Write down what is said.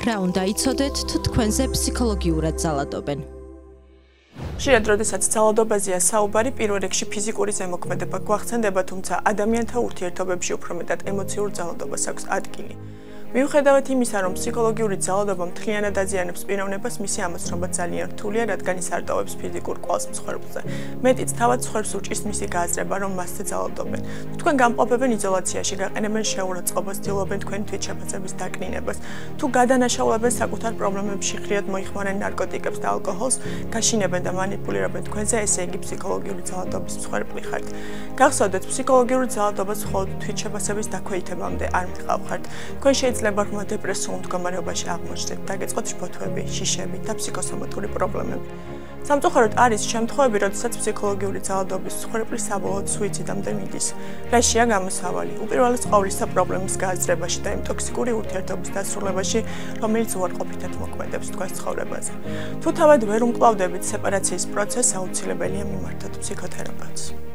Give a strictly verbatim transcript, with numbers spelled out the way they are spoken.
რა უნდა იცოდეთ თუ თქვენზე ფსიქოლოგიურად ძალადობენ? ხშირად როდესაც ძალადობაზეა საუბარი, პირველ რიგში ფიზიკური ზემოქმედება გვახსენდება, თუმცა ადამიანთა ურთიერთობებში უფრო მეტად ემოციურ ძალადობას აქვს ადგილი. მიუხედავად იმისა, რომ ფსიქოლოგიური ძალადობა მთლიანად აზიანებს პიროვნებას, მისი ამოცნობა ძალიან რთულია, რადგან ის არტოვებს ფიზიკურ კვალს მსხვერპლზე. მეტიც თავად მსხვერპლს უჭირს მისი გააზრება, რომ მასზე ძალადობენ. თუ თქვენ გამყოფებენ იზოლაციაში, გაყენებენ შეურაცხყოფას, ცდილობენ თქვენი თვითშეფასების დაკნინებას, თუ გადანაშაულებენ საკუთარ პრობლემებში, ხშირად მოიხმარენ ნარკოტიკებს და ალკოჰოლს, გაშინებენ და манипулირებენ თქვენზე, ესე იგი ფსიქოლოგიური ძალადობის მსხვერპლი ხართ. გახსოვდეთ, ფსიქოლოგიური ძალადობას მხოლოდ თვითშეფასების დაქვეითებამდე არ მიყავხართ. თქვენ შეიძლება ლებარხმა დეპრესიულ მდგომარეობაში აღმოჩნდეთ, დაგეწყოთ შფოთვები, შიშები და ფსიქოსომატური პრობლემები. სამწუხაროდ არის შემთხვევები, როდესაც ფსიქოლოგიური ძალადობის მსხვერპლი საბოლოოდ სუიციდამდე მიდის. რაშია გამოსავალი? უპირველეს ყოვლისა პრობლემის გააზრებაში და იმ ტოქსიკური ურთიერთობის დასრულებაში, რომელიც უარყოფითად მოქმედებს თქვენს ცხოვრებაზე. თუ თავად ვერ უმკლავდებით სეპარაციის პროცესს, აუცილებელია მიმართოთ ფსიქოთერაპევტს.